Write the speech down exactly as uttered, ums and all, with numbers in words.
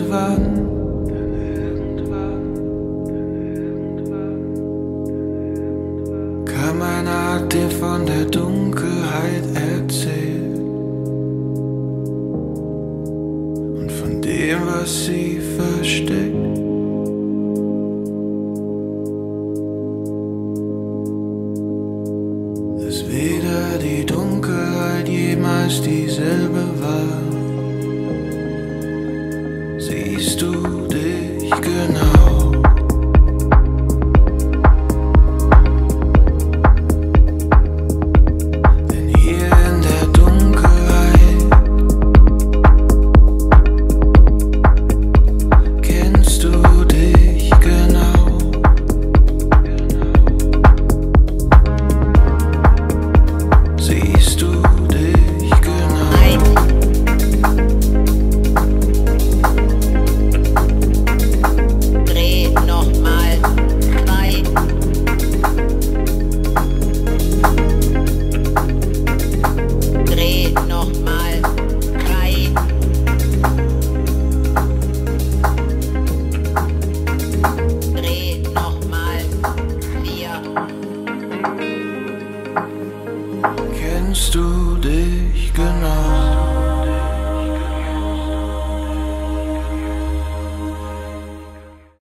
irgendwann, kam eine Art, dir von der Dunkelheit erzählt und von dem, was sie versteckt. Dass weder die Dunkelheit jemals dieselbe war. Siehst du dich genau? Denn hier in der Dunkelheit kennst du dich genau. Siehst du dich genau? Dreh nochmal zwei. Dreh nochmal drei. Dreh nochmal vier. Kennst du dich genau?